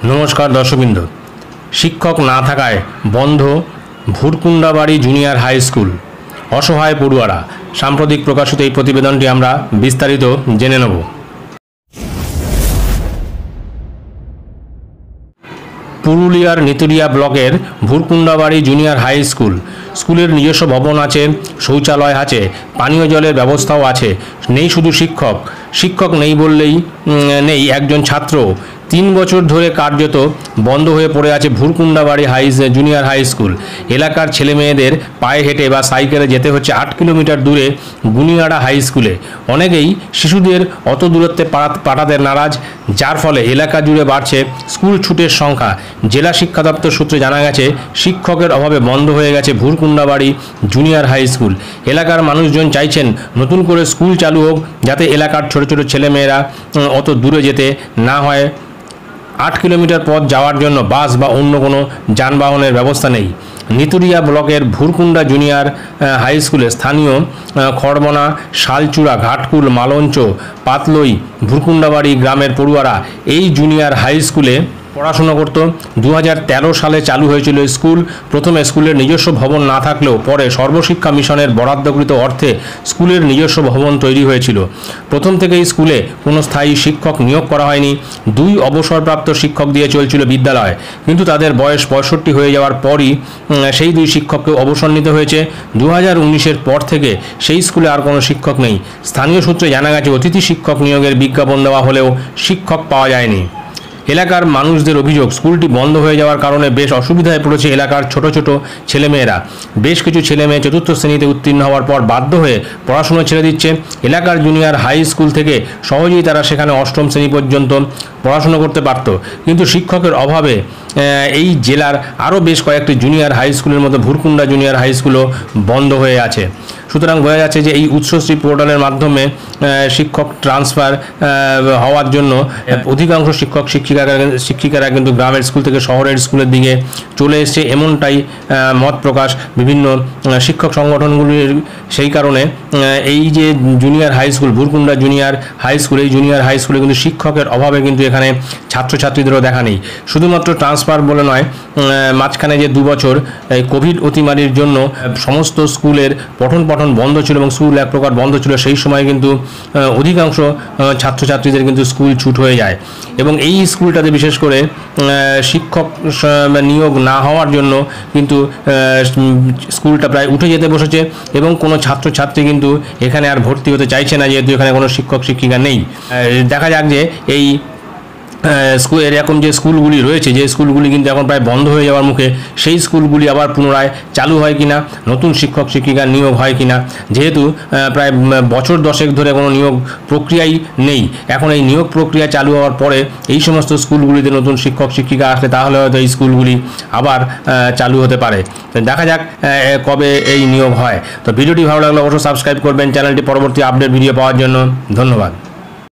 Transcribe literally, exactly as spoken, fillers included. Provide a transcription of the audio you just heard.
नमस्कार दर्शकबृंद। शिक्षक ना थाकाय बंध भुरकुंडाबाड़ी जूनियर हाई स्कूल, असहाय पड़ुआरा। साम्प्रतिक प्रकाशित এই প্রতিবেদনটি আমরা বিস্তারিত জেনে নেব। पुरुलियार नितुरिया ब्लकेर भुरकुंडाबाड़ी जूनियर हाई स्कूल स्कूलेर নিজস্ব भवन आछे, शौचालय आछे, पानीय जलेर व्यवस्थाओ आछे। नेই शुधु शिक्षक शिक्षक नेই बोललेই नेই एकजन छात्र। तीन बछर धरे कार्यत बंद हये पड़े आछे Bhurkundabari high junior high school. एलाकार छेले मेयेदेर पाये हेঁটে बा साइकेले जेते हच्छे आठ किलोमीटर दूरे गुनियाड़ा हाई स्कूले। अनेकेই शिशुदेर अत दूरत्वे पाठाते नाराज, जार फले एलाका जुड़े बाड़छे स्कूल छूटेर संख्या। जिला शिक्षा दफ्तर सूत्रे जाना गेছে शिक्षकेर अभावे बंद हये गेছে भुरकुंडाबाड़ी जूनियर हाई स्कूल। एलाकार मानुषजन चाइছেন नतून करे स्कूल चालू होक, जाते एलाकार छोटो छोटो छेले मेয়েরা अत दूरे जेते ना हय। आठ किलोमीटर पथ जावार जन्य बास बा अन्य कोनो যানবাহনের व्यवस्था नेই। नितुरिया ब्लकेर भुरकुंडा जूनियर हाई स्कूले स्थानीय खड़बना, शालचूड़ा, घाटकुल, मालंच, पातलई, भुरकुंडाबाड़ी ग्रामेर पड़ुआरा এই जूनियर हाई स्कूले পড়াশোনা করত। दो हज़ार तेरह সালে চালু হয়েছিল স্কুল। প্রথমে স্কুলের নিজস্ব ভবন না থাকলেও পরে সর্বশিক্ষা মিশনের বরাদ্দকৃত অর্থে স্কুলের নিজস্ব ভবন তৈরি হয়েছিল। প্রথম থেকেই স্কুলে কোনো স্থায়ী শিক্ষক নিয়োগ করা হয়নি। দুই অবসরপ্রাপ্ত শিক্ষক দিয়ে চলছিল বিদ্যালয়, কিন্তু তাদের বয়স পঁয়ষট্টি হয়ে যাওয়ার পরই সেই দুই শিক্ষককে অবসর নিতে হয়েছে। দু হাজার উনিশের পর থেকে সেই স্কুলে আর কোনো শিক্ষক নেই। স্থানীয় সূত্রে জানা গেছে অতিথি শিক্ষক নিয়োগের বিজ্ঞাপন দেওয়া হলেও শিক্ষক পাওয়া যায়নি। এলাকার মানুষদের অভিযোগ স্কুলটি বন্ধ হয়ে যাওয়ার কারণে বেশ অসুবিধায় পড়েছে এলাকার ছোট ছোট ছেলেমেয়েরা। বেশ কিছু ছেলেমেয়ে চতুর্থ শ্রেণীতে উত্তীর্ণ হওয়ার পর বাধ্য হয়ে পড়াশোনা ছেড়ে দিচ্ছে। এলাকার জুনিয়র হাই স্কুল থেকে সহজেই তারা সেখানে অষ্টম শ্রেণী পর্যন্ত পড়াশোনা করতে পারত, কিন্তু শিক্ষকের অভাবে এই জেলার আরও বেশ কয়েকটি জুনিয়র হাই স্কুলের মতো ভুরকুন্ডা জুনিয়র হাই স্কুলও বন্ধ হয়ে আছে। সুতরাং বোঝা যাচ্ছে যে এই উৎসশ্রী পোর্টালের মাধ্যমে শিক্ষক ট্রান্সফার হওয়ার জন্য অধিকাংশ শিক্ষক শিক্ষিকারা শিক্ষিকারা কিন্তু গ্রামের স্কুল থেকে শহরের স্কুলের দিকে চলে এসছে, এমনটাই মত প্রকাশ বিভিন্ন শিক্ষক সংগঠনগুলির। সেই কারণে এই যে junior high school Bhurkunda junior high school, এই জুনিয়র হাই স্কুলে কিন্তু শিক্ষকের অভাবে কিন্তু এখানে ছাত্রছাত্রীদেরও দেখা নেই। শুধুমাত্র ট্রান্সফার বলে নয়, মাঝখানে যে দু বছর এই কোভিড অতিমারির জন্য সমস্ত স্কুলের পঠন পাঠন বন্ধ ছিল এবং স্কুল এক প্রকার বন্ধ ছিল, সেই সময় কিন্তু অধিকাংশ ছাত্রছাত্রীদের কিন্তু স্কুল ছুট হয়ে যায়। এবং এই স্কুলটাতে বিশেষ করে শিক্ষক নিয়োগ না হওয়ার জন্য কিন্তু স্কুলটা প্রায় উঠে যেতে বসেছে এবং কোনো ছাত্রছাত্রী কিন্তু এখানে আর ভর্তি হতে চাইছে না, যেহেতু এখানে কোনো শিক্ষক শিক্ষিকা নেই। দেখা যাক যে এই স্কুল এরকম যে স্কুলগুলি রয়েছে, যে স্কুলগুলি কিন্তু এখন প্রায় বন্ধ হয়ে যাওয়ার মুখে, সেই স্কুলগুলি আবার পুনরায় চালু হয় কিনা, নতুন শিক্ষক শিক্ষিকা নিয়োগ হয় কিনা। যেহেতু প্রায় বছর দশেক ধরে কোনো নিয়োগ প্রক্রিয়াই নেই, এখন এই নিয়োগ প্রক্রিয়া চালু হওয়ার পরে এই সমস্ত স্কুলগুলিতে নতুন শিক্ষক শিক্ষিকা আসলে তাহলে হয়তো এই স্কুলগুলি আবার চালু হতে পারে। দেখা যাক কবে এই নিয়োগ হয়। তো ভিডিওটি ভালো লাগলে অবশ্যই সাবস্ক্রাইব করবেন চ্যানেলটি পরবর্তী আপডেট ভিডিও পাওয়ার জন্য। ধন্যবাদ।